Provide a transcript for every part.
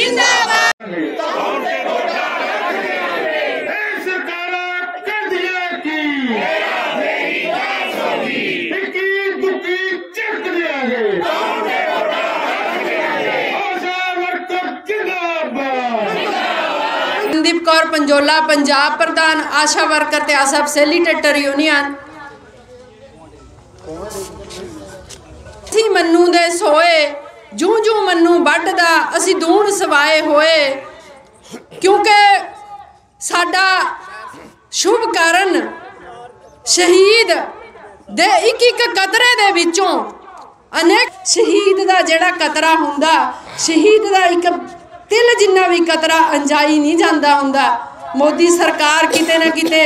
संदीप कौर पंजोला पंजाब प्रधान आशा वर्कर ते Asha facilitator union. मन्नू दे सोए जूं जूं मन्नू बढ़दा असी दूण सवाए होए, क्योंकि साडा शुभ कारण शहीद दे एक एक कतरे दे विचों अनेक शहीद दा जेड़ा कतरा हुंदा, शहीद दा एक तिल जिन्ना भी कतरा अंजाई नहीं जाता हुंदा। मोदी सरकार किते ना किते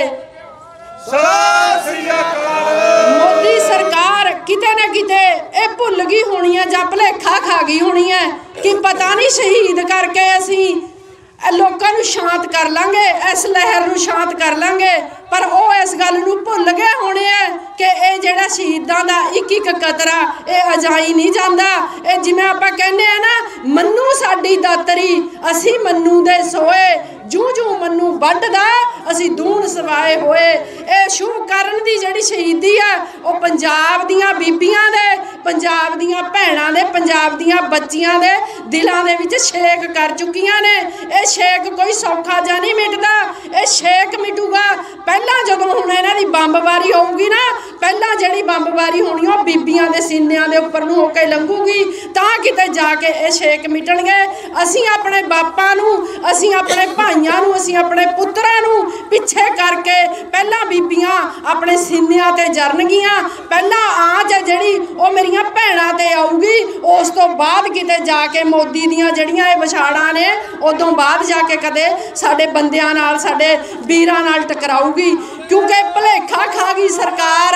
मोदी सरकार किते ना किते ये भुल गई होनी है जां भुलेखा खा गई होनी है कि पता नहीं शहीद करके असी लोगों को शांत कर लांगे, इस लहर को शांत कर लांगे, पर वो इस गल नूं भुल गए होने है कि ये जिहड़ा शहीदां दा एक एक कतरा ये अजाई नहीं जाता। ये जिवें आपां कहने हैं ना, मन्नू साडी दातरी असी मन्नू दे सोए जूं जूं मन्नू बढ़दा असी दूण सवाए होए। ये शुभ कारण दी जिहड़ी शहीदी है वो पंजाब दियां बीबियां दे, पंजाब दियां भैणां दे, पंजाब दियां बच्चियां दे दिलां दे विच छेक कर चुकियां ने। ये छेक कोई सौखा जा नहीं मिटदा, ये छेक मिटूगा पहला जदों हुण इन्हां दी बंबबारी होऊगी ना, पहला जिहड़ी बंबबारी होनी वो बीबियां दे सीनियां दे उपर नूं होके लंघूगी, तां किते जाके ये छेक मिटणगे। असीं अपने बापां नूं, असीं अपने भाइयां नूं, असीं अपने पुत्रां नूं पिछे करके पहला बीबियां अपने सीनियां ते जरनगियां, पहला आँच है जिहड़ी वो मेरियां भैणां ते आऊगी, उस तो बाद किते जाके मोदी दियां जिहड़ियां ये विछाड़ां ने उदों बाद जाके कदे साडे बंदियां नाल, साडे वीरां नाल टकराऊगी, क्योंकि भुलेखा खा गई सरकार।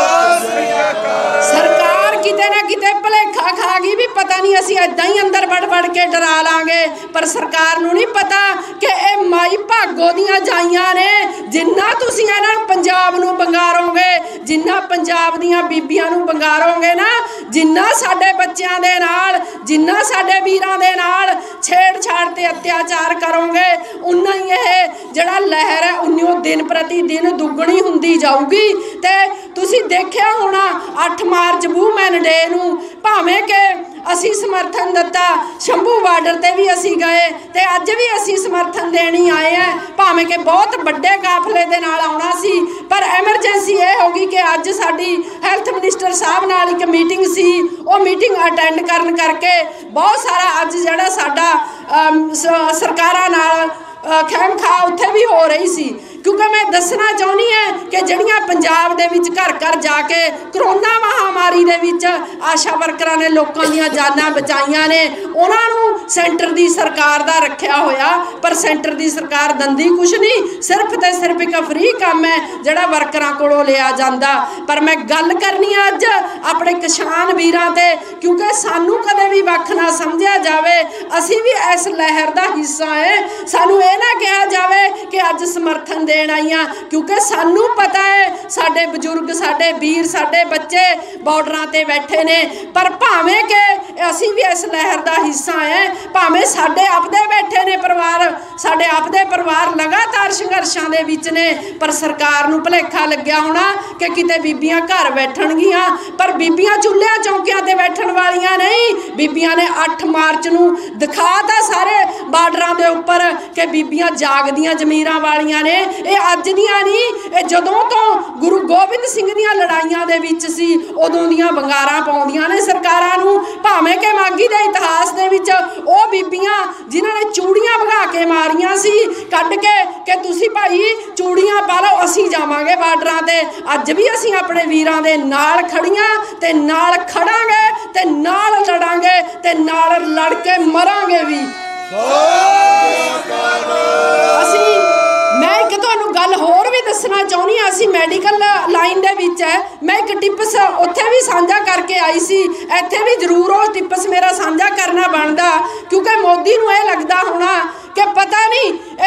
सरकार किते ना किते भुलेखा खा गई भी पता नहीं असीं इदां ही अंदर वड़ वड़ के डरा लांगे, पर सरकार नूं नहीं पता कि ये माई भागो दियां जाइयां ने। जिन्ना तुसीं इन्हां पंजाब नूं बंगारोगे, जिन्ना पंजाब दियां बीबियां नूं बंगारोगे ना, जिन्ना साडे बच्चियां दे नाल, जिन्ना साडे वीरां दे नाल छेड़छाड़ ते अत्याचार करोगे, उन्ना ही यह जिहड़ा लहर है उन्नी दिन प्रति दिन दुगनी हुंदी जाऊगी। ते तुसीं देखिया होना 8 मार्च वूमैन डे नूं भावें कि असी समर्थन दिता, शंभू बार्डर ते भी असी गए ते अज भी असी समर्थन देनी आए हैं, भावें कि बहुत बड़े काफले दे नाल आउणा सी, पर एमरजेंसी ये होगी कि अज साडी हैल्थ मिनिस्टर साहब नाल एक मीटिंग सी, वो मीटिंग अटेंड करन करके बहुत सारा अज जिहड़ा साडा सरकारां नाल खैम खा उत्थे भी हो रही सी। क्योंकि मैं दसना चाहनी है कि जड़ियाँ पंजाब दे विच घर घर जाके करोना महामारी दे विच आशा वर्करां ने लोकां दीयां जानां बचाईयां ने, उन्हां नूं सेंटर दी सरकार दा रखिया होया, पर सेंटर दी सरकार दंदी कुछ नहीं, सिर्फ ते सिर्फ एक फ्री काम है जिहड़ा वर्करां कोलों लिया जांदा। पर मैं गल करनी है अज अपने किसान वीरां ते, क्योंकि सानू कदे भी वख ना समझिया जावे, असीं भी इस लहर दा हिस्सा है। सानू ये ना कहा जावे कि अज समर्थन देण आईयां, क्योंकि सानू पता है साडे बजुर्ग, साडे वीर, साडे बच्चे बॉर्डरां ते बैठे ने, पर भावें कि असीं भी इस लहर दा हिस्सा है, भावें साडे आपदे बैठे ने परिवार, साडे आपदे परिवार लगातार संघर्षां दे विच ने, पर सरकार नूं भुलेखा लग्या होना कि किते बीबियां घर बैठणगियां, पर बीबियां चुल्हिਆਂ चौंकियां ते बैठण वालियां नहीं। बीबियां ने 8 मार्च नूं दिखाता सारे बार्डरां दे उपर कि बीबियां जागदियां जमीरां वालियां ने। ये अज दियां नहीं, ये जदों तो गुरु गोबिंद सिंह दियां लड़ाइयां दे विच सी उदों दियां बंगारां पाउंदियां ने सरकारां नूं। भावें कि मागी दे इतिहास दे विच ओ बीबियां जिन्हां ने चूड़ियां भगा के मारियां सी कढ के कि तुसीं भाई चूड़ियां पा लो, असीं जावांगे बार्डरां ते। अज भी असीं अपने वीरां दे नाल खड़ियां ते नाल खड़ांगे ते नाल लड़ांगे ते नाल लड़ के मरांगे भी। असीं मैं एक तुहानूं गल होर भी दसना चाहुंदी हां, असीं मैडिकल लाइन दे विच है, मैं एक टिप्स उत्थे भी साझा करके आई सी, इत्थे भी जरूर वो टिप्स मेरा साझा करना बनदा, क्योंकि मोदी नूं ये लगदा होना कि पता नहीं ये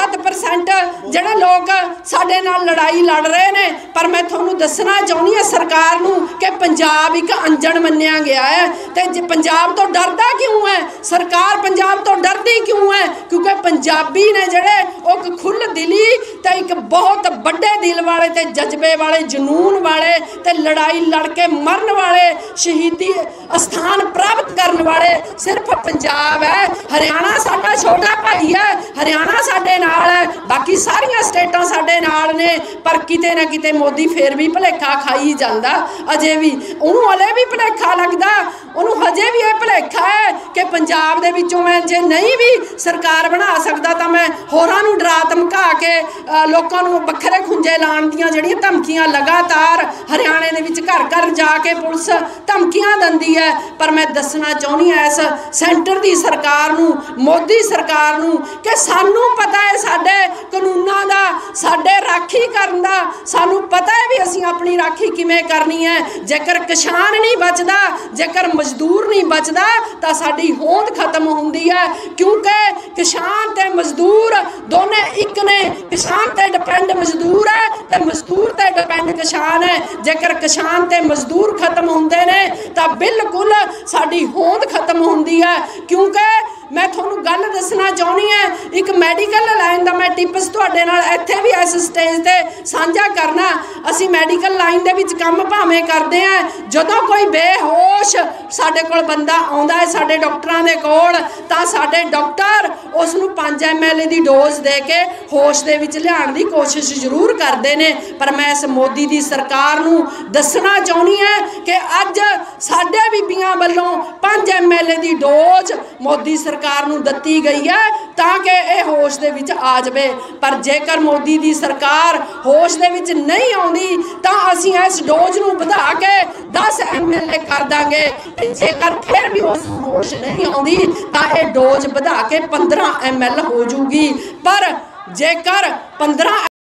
5-7% ਜਿਹੜੇ ਲੋਕ ਸਾਡੇ ਨਾਲ ਲੜਾਈ ਲੜ ਰਹੇ ਨੇ। ਪਰ ਮੈਂ ਤੁਹਾਨੂੰ ਦੱਸਣਾ ਚਾਹੁੰਦੀ ਹਾਂ ਸਰਕਾਰ ਨੂੰ ਕਿ ਪੰਜਾਬ ਇੱਕ ਅੰਜਣ ਮੰਨਿਆ ਗਿਆ ਹੈ ਤੇ ਪੰਜਾਬ ਤੋਂ ਡਰਦਾ ਕਿਉਂ ਹੈ? ਸਰਕਾਰ ਪੰਜਾਬ ਤੋਂ ਡਰਦੀ ਕਿਉਂ ਹੈ? ਕਿਉਂਕਿ ਪੰਜਾਬੀ ਨੇ ਜਿਹੜੇ ਉਹ ਖੁੱਲ੍ਹ ਦਿਲੀ ਤੇ ਇੱਕ ਬਹੁਤ ਵੱਡੇ ਦਿਲ ਵਾਲੇ ਤੇ ਜਜ਼ਬੇ ਵਾਲੇ ਜਨੂਨ ਵਾਲੇ ਤੇ ਲੜਾਈ ਲੜ ਕੇ ਮਰਨ ਵਾਲੇ शहीदी स्थान प्राप्त करने वाले सिर्फ पंजाब है। हरियाणा साडा छोटा भाई है, हरियाणा साडे नाल है, बाकी सारिया स्टेटां साडे नाल ने। पर किते ना किते मोदी फिर भी भुलेखा खाई जांदा, अजे भी उहनूं हले भी भुलेखा लगदा, उहनूं हजे भी यह भुलेखा है कि पंजाब दे विचों मैं जे नहीं भी सरकार बना सकदा तां मैं होरां नूं डरा धमका के लोकां नूं बखरे खुंजे लाण दीआं जिहड़ियां धमकियां लगातार हरियाणे दे विच घर घर जाके पुलिस धमकियां दिंदी है। पर मैं दसना चाहुंदी हां इस सेंटर की सरकार नूं, मोदी सरकार नूं कि सानूं पता है साडे कानूनां दा, साडे राखी करन दा, सानूं पता है भी असीं अपनी राखी किवें करनी है। जेकर किसान नहीं बचदा, जेकर मजदूर नहीं बचदा तां साडी होंद खत्म हुंदी है। क्योंकि किसान ते मजदूर दोने एक ने, किसान ते डिपेंड मजदूर है ते मजदूर ते डिपेंड किसान है। जेकर किसान ते मजदूर खत्म होंदे ने तां बिल्कुल साडी होंद खत्म होंदी है। क्योंकि मैं तुहानूं गल दसना चाहुंदी हां, एक मैडिकल लाइन दा मैं टिप्स तुहाडे नाल इत्थे भी इस स्टेज ते साझा करना। असीं मैडिकल लाइन दे विच काम भावें करदे हां, जदों कोई बेहोश साडे कोल बंदा आउंदा है साडे डॉक्टरां दे कोल तां साडे डॉक्टर उस नूं 5 ml दी डोज दे के होश दे विच लिआउण दी कोशिश जरूर करदे ने। पर मैं इस मोदी दी सरकार नूं दसना चाहुंदी हां कि अज साडे बीबियां वल्लों 5 ml दी डोज मोदी सरकार नूं दत्ती गई है ताकि ये होश दे विच आ जाए। पर जेकर मोदी दी सरकार होश दे विच नहीं आउंदी तां असीं इस डोज नूं वधा के 10 ml कर दांगे। जेकर फिर भी उस होश नहीं आउंदी तां ये डोज वधा के 15 ml हो जूगी। पर जेकर 15